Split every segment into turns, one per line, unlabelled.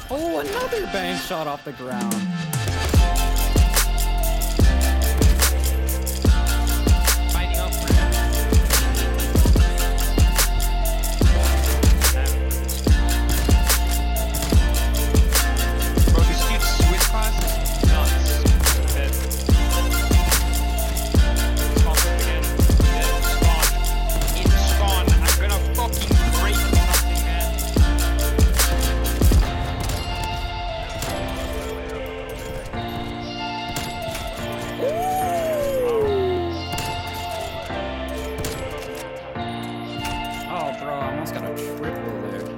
Oh, another bank shot off the ground.
Fighting up for him. Bro, this dude's Swiss class is nuts. Dead. Spawn again. Dead. Spawn. In spawn. I'm gonna fucking break something, man.
Oh, bro, I almost got a triple there.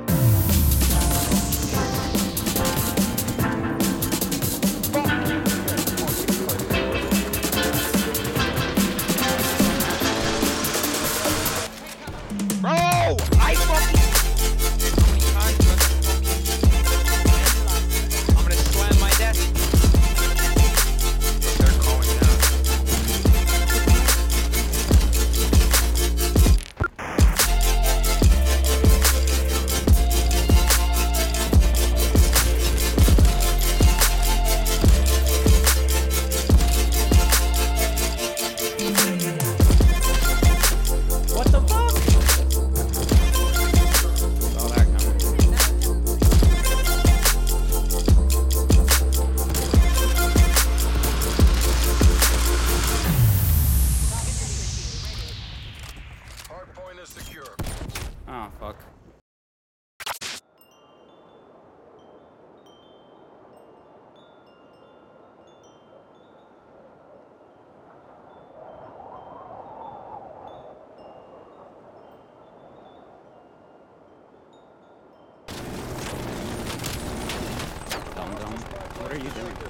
Bro! I fucking... How many times do I fucking... I'm gonna slam my desk. They're calling now.
What the fuck?
Saw that coming.
Hardpoint is secure.
Oh, fuck. Dum-dum. What are you doing?